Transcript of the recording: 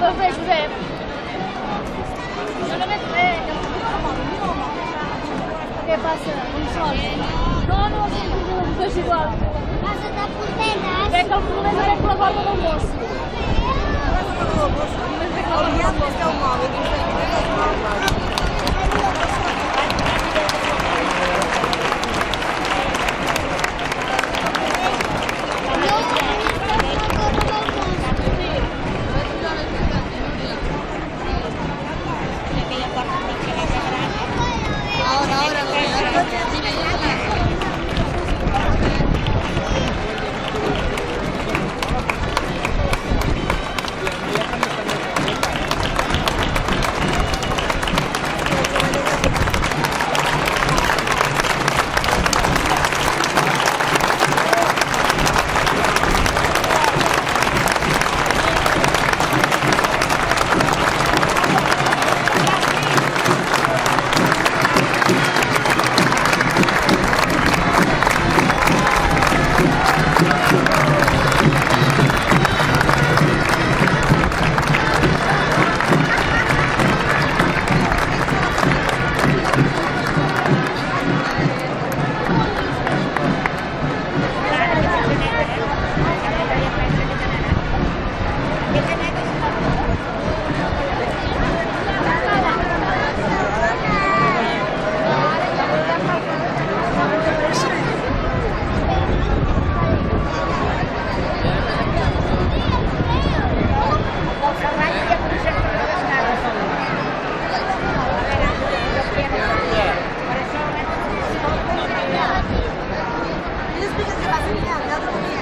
Josep, Josep. No veig res. Què passa? Com sols? No, és igual. Casa de Fontenes. Crec que el problema és la guarda del mosso. Ellos piensan que va a ser